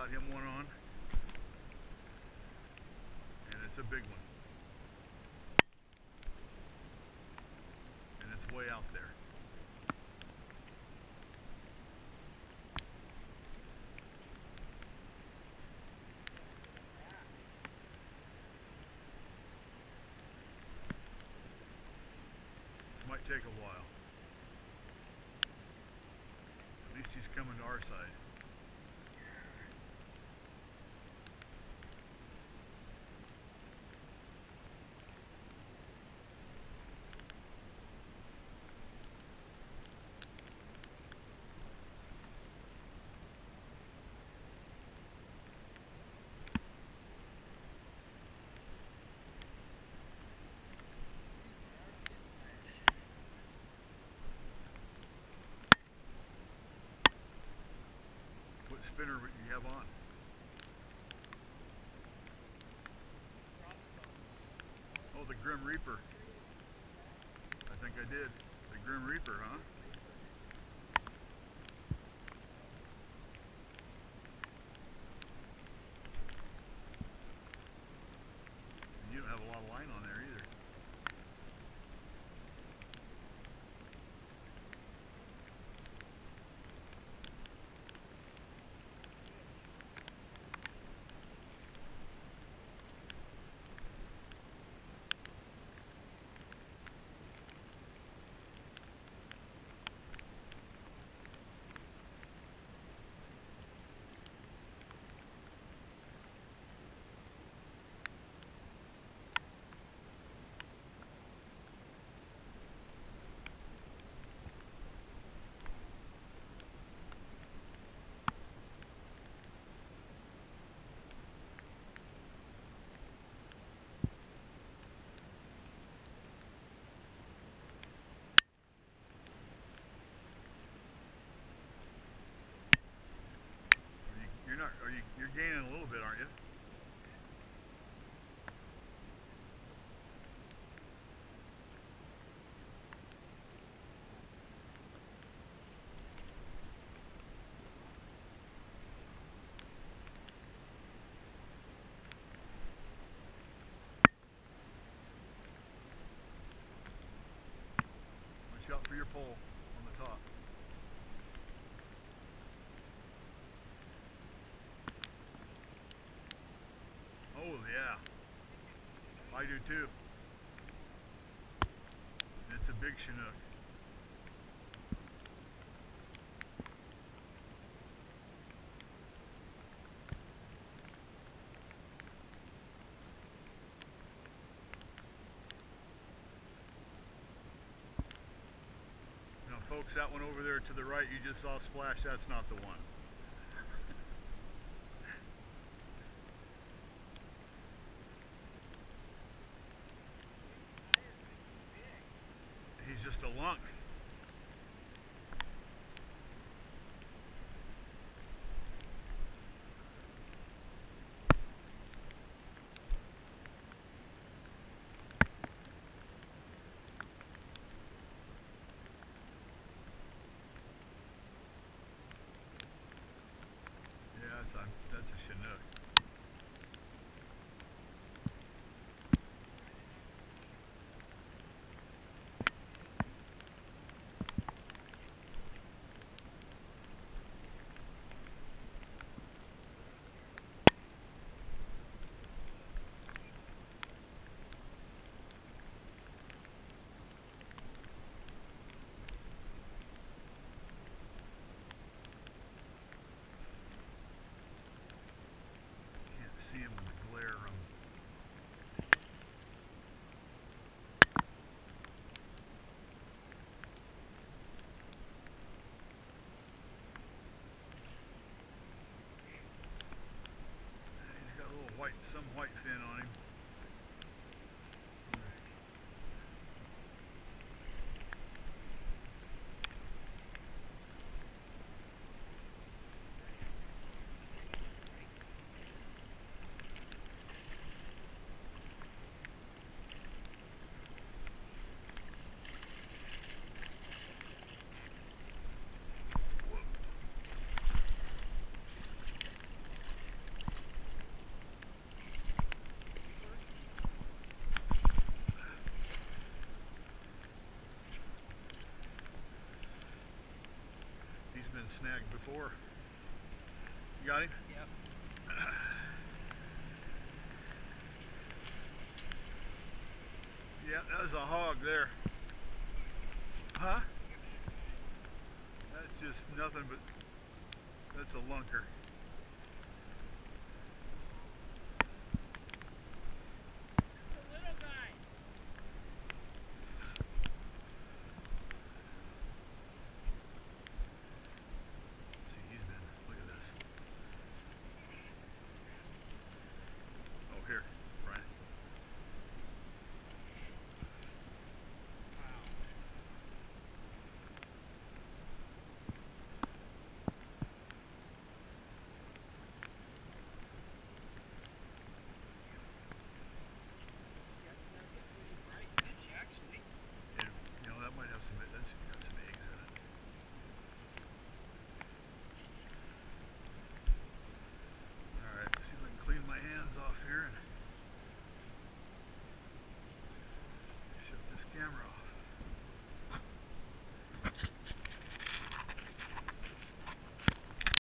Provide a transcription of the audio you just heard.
got him one on, and it's a big one, and it's way out there. This might take a while. At least he's coming to our side. What spinner do you have on? Oh, the Grim Reaper. I think I did. The Grim Reaper, huh? And you don't have a lot of line on there either. You're gaining a little bit, aren't you? Watch out for your pole on the top. Oh yeah, I do too. It's a big Chinook. Now folks, that one over there to the right you just saw splash, that's not the one. He's just a lunk. Yeah, that's a Chinook. See him in the glare of he's got a little white, some white fin on him. been snagged before. You got him? Yep. Yeah, that was a hog there. Huh? That's just nothing but, that's a lunker.